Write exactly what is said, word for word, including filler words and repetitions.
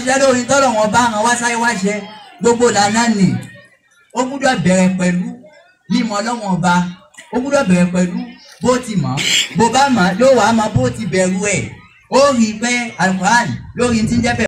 ṣiṣẹ́ lórí tọ́lọ̀ wọn bá hàn wá sáyé wá ṣe gbogbo lànà nì ó gbúdọ̀ bẹ̀rẹ̀ pẹ̀lú mímọ̀ Ọlọ́run Ọba ó gbúdọ̀ bẹ̀rẹ̀ pẹ̀lú bó ti mọ̀ bó bá mọ̀ yóò wá mọ̀ bó ti bẹ̀rù ẹ̀ ó rí i pé Al-Qur'an lórí ti ń jẹ́ bẹ̀rẹ̀.